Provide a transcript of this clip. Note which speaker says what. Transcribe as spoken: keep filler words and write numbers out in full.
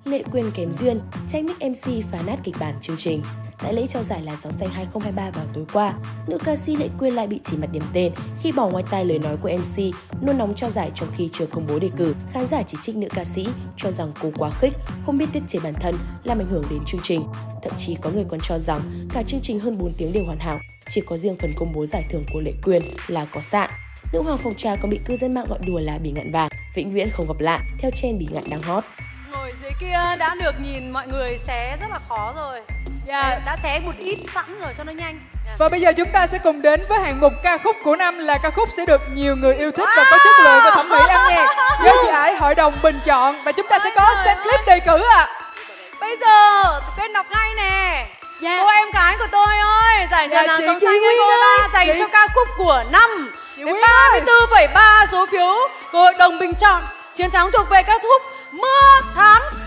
Speaker 1: Lệ Quyên kém duyên, tranh mic em xê phá nát kịch bản chương trình. Tại lễ trao giải Làn Sóng Xanh hai không hai ba vào tối qua, nữ ca sĩ Lệ Quyên lại bị chỉ mặt điểm tên khi bỏ ngoài tai lời nói của em xê, nôn nóng trao giải trong khi chưa công bố đề cử. Khán giả chỉ trích nữ ca sĩ, cho rằng cô quá khích, không biết tiết chế bản thân, làm ảnh hưởng đến chương trình. Thậm chí có người còn cho rằng cả chương trình hơn bốn tiếng đều hoàn hảo, chỉ có riêng phần công bố giải thưởng của Lệ Quyên là có sạn. Nữ hoàng phòng trà còn bị cư dân mạng gọi đùa là bỉ ngạn vàng, vĩnh viễn không gặp lại, theo trend bỉ ngạn đang hot.
Speaker 2: Ngồi dưới kia đã được nhìn mọi người xé rất là khó rồi. Yeah. Đã xé một ít sẵn rồi cho nó nhanh. Yeah.
Speaker 3: Và bây giờ chúng ta sẽ cùng đến với hạng mục ca khúc của năm, là ca khúc sẽ được nhiều người yêu thích và có chất lượng và thẩm mỹ âm nhạc với giải Hội đồng bình chọn, và chúng ta sẽ có xem clip đề cử ạ. À.
Speaker 2: Bây giờ Quyên đọc ngay nè. Yeah. Cô em gái của tôi ơi, giải nhì Làn Sóng Xanh hai không hai ba dành chị... cho ca khúc của năm với ba mươi tư phẩy ba số phiếu của Hội đồng bình chọn. Chiến thắng thuộc về ca khúc Mưa Tháng